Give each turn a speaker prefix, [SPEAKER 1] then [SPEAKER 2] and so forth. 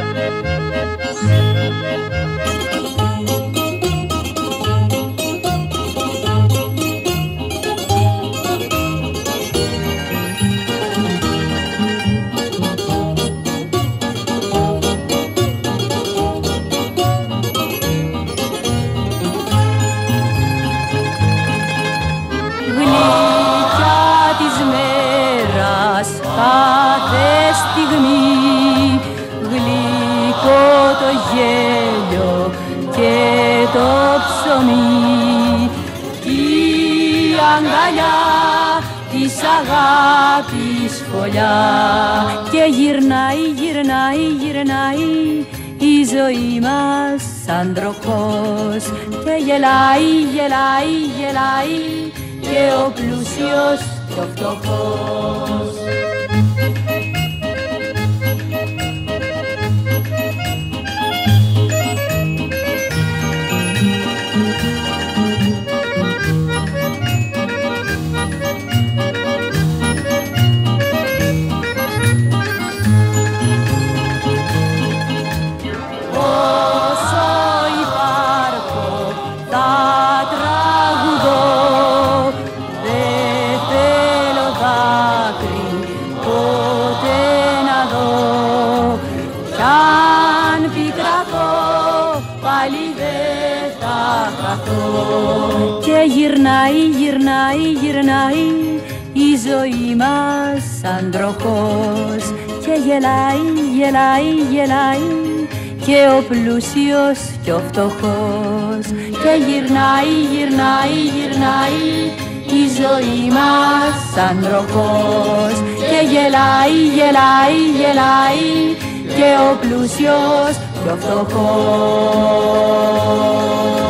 [SPEAKER 1] Κάθε στιγμή γλυκό το γέλιο και το ψωμί, η αγκαλιά της αγάπης φωλιά και γυρνάει, γυρνάει, γυρνάει η ζωή μας σαν τροχός και γελάει, γελάει, γελάει και ο πλούσιος και ο φτωχός. Και γυρνάει, γυρνάει, γυρνάει η ζωή μας σαν τροχός και γελάει, γελάει, γελάει και ο πλούσιος και ο φτωχός και γυρνάει, γυρνάει, γυρνάει η ζωή μας σαν τροχός και γελάει, γελάει, γελάει και ο πλούσιος και ο φτωχός.